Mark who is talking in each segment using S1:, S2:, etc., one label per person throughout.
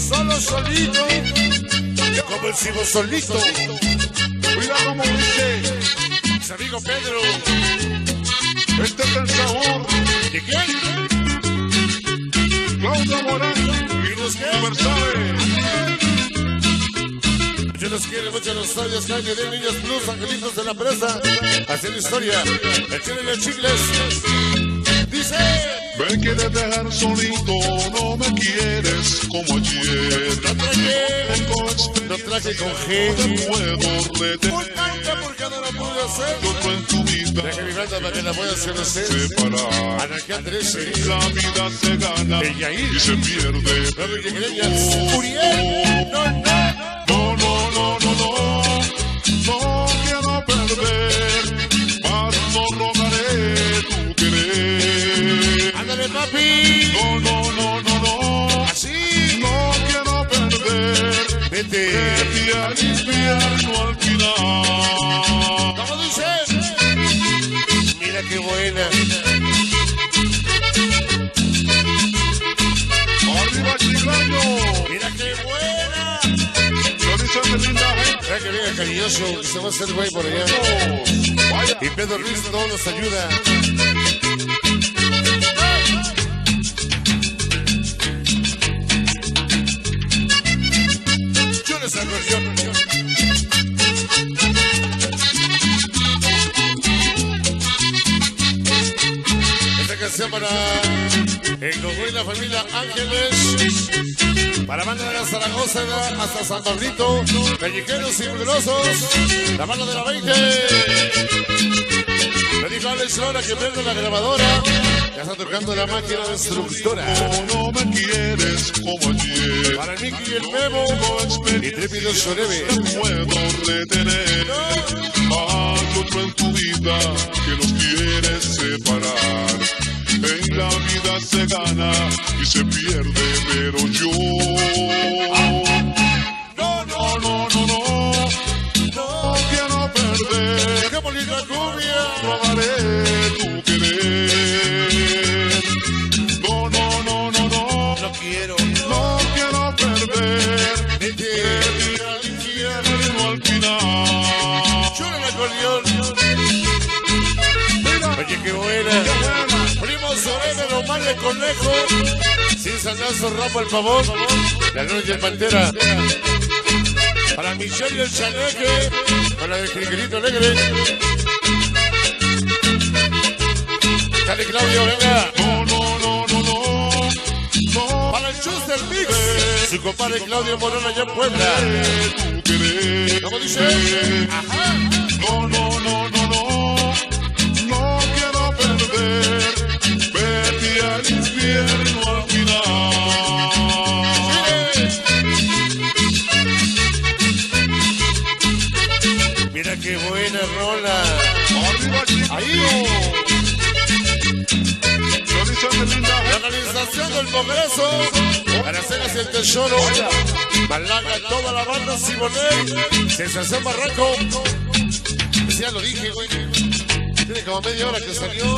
S1: Solo solito, como el cibo solito.
S2: Mira como dice
S1: Mi amigo Pedro.
S2: este es el sabor.
S1: ¿De quién?
S2: Claudia Morán
S1: ¿Y los qué?
S2: Universales.
S1: Yo los quiero mucho, los sabios, calle de niños plus, angelitos de la presa. Haciendo historia, el chile y los chicles. Dice:
S2: Me quieres dejar solito, no me quieres como ayer.
S1: no traje con
S2: No
S1: G.
S2: te puedo
S1: Por
S2: retener.
S1: tanta porque no lo pude hacer.
S2: Otro en tu vida
S1: Deja mi banda para que la voy a hacer usted.
S2: separar.
S1: Anarquía 13.
S2: La vida se gana
S1: El Yair.
S2: y se pierde.
S1: Nueve Yegreñas. Uriel. No, no.
S2: No, no, no, no, no. No quiero perder. Más no rogaré tu querer.
S1: Ándale, papi.
S2: No, no, no, no, no.
S1: Así.
S2: No quiero perder.
S1: Vete.
S2: Vete al infierno al final.
S1: ¿Cómo dice? Mira qué buena.
S2: Arriba Chiclayo.
S1: Mira qué buena.
S2: Lo dice que linda gente.
S1: Mira que venga cariñoso, que se va a hacer güey por allá.
S2: Vaya.
S1: Y Pedro Ruiz no nos ayuda. Yo les hago yo. Esta canción para el Gogo y la familia Ángeles. Para banda de la Zaragoza hasta San Pablito, callejeros y peligrosos, la mano de la 20. Me dijo Alex Lora que prende la grabadora, ya está tocando la máquina destructora.
S2: No me quieres como ayer.
S1: Para Nicky y el Memo, y Trépido Sorebe.
S2: No puedo retener. Hay otro en tu vida que nos quieres separar. En la vida se gana y se pierde, pero yo.
S1: No, no,
S2: No, no, no, no quiero perder.
S1: qué bonita cumbia.
S2: Robaré tu querer. No, no, no, no, no.
S1: No quiero,
S2: No quiero perder.
S1: vete al infierno.
S2: Pero al final.
S1: Chula el acordeón.
S2: Mira,
S1: Oye, qué buena. Primo Sorebe, Román de Conejo. Sin Sandazo, Rafa el Pavón. La noche del Pantera. Para Michelle y el Chaneque. Para el Jiriquerito Alegre. Dale, Claudio, venga.
S2: no, no, no, no, no. No
S1: Para el Chuster Mix. Su compadre Claudio Morón allá en Puebla.
S2: tu querer.
S1: ¿Cómo dice? Ajá.
S2: No, no, no, no, no. No quiero perder. Vete al infierno al final.
S1: Mira qué buena rola.
S2: Arriba, chicos.
S1: Ahí.
S2: Lo dice que linda
S1: La
S2: gente.
S1: organización del Congreso. Para hacer hacia el tesoro. Malaga, toda la banda Siboney. Sensación Barranco. Pues ya lo dije, güey. Tiene como media hora que salió.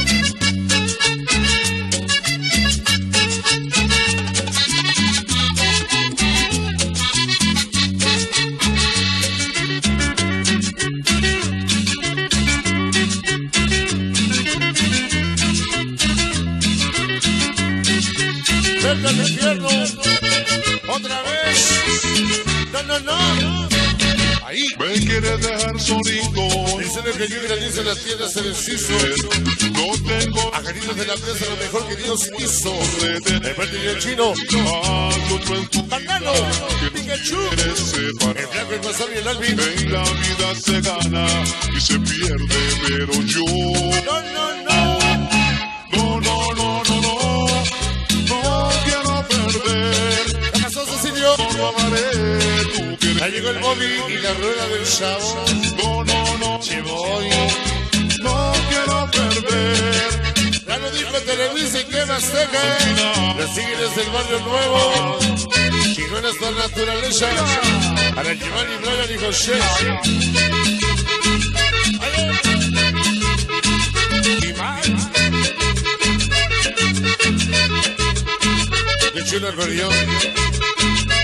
S1: Vete al infierno. Otra vez. No, no, no. Ahí.
S2: Me quieres dejar solito.
S1: Dicen que yo granizo en las tierras se deshizo.
S2: No tengo
S1: Ajaritos de la presa, lo mejor que Dios hizo.
S2: retener.
S1: El parte del chino.
S2: Hay otro en tu
S1: Bacano.
S2: vida que
S1: Pikachu.
S2: nos quieres separar.
S1: El flaco, el pasado y el Alvin.
S2: En la vida se gana y se pierde, pero yo.
S1: No, no, no.
S2: No, no, no, no, no. No quiero perder.
S1: ¿Qué pasó, Cecilio?
S2: No robaré tu querer.
S1: Ya llegó el Bobby y la rueda del chavo.
S2: No, no, no.
S1: Che voy.
S2: No quiero perder.
S1: Ya lo dijo Televisa y que más teja. Los tigres del barrio nuevo. Chihuahuas por naturaleza. Para Giovanni, Brian y José. Y más. Qué chulo acordeón.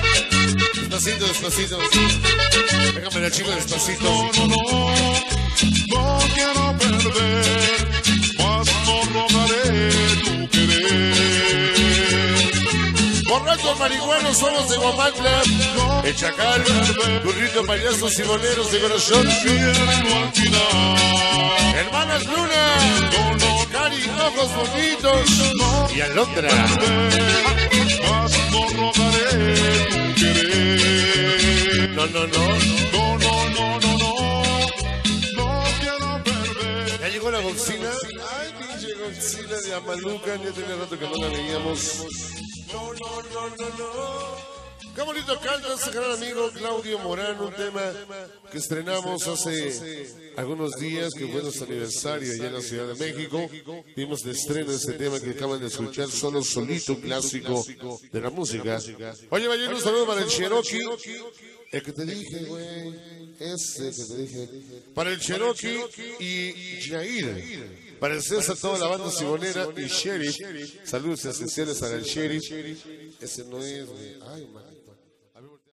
S1: Despacito, despacito. Déjame la chica despacito.
S2: No, no, no, no quiero perder, mas no rogaré tu querer.
S1: Borrachos marihuanos somos de Guamantla, el Chacal, burrito, payasos y boleros de corazón.
S2: Al final,
S1: Hermanas Luna, Cari, ojos bonitos y Alondra.
S2: mas no rogaré tu querer.
S1: No, no, no.
S2: No, no, no, no, no, no quiero perder.
S1: Ya llegó la Godzilla. Ay, pinche Godzilla de Amalucan. Ya tenía rato que no la veíamos. No, no, no, no, no. Qué bonito canta ese gran amigo Claudio Morán, un tema que estrenamos hace algunos días, que fue nuestro aniversario allá en la Ciudad de México. Vimos de estreno este tema que acaban de escuchar, solo solito, clásico de la música. Oye, Ballero, un saludo para el Cherokee. El que te dije, güey, ese que te dije. Para el Cherokee y Jair. Para el César, toda la banda sibonera y Sheriff. Saludos especiales para el Sheriff. Ese no es, güey. Ay, man.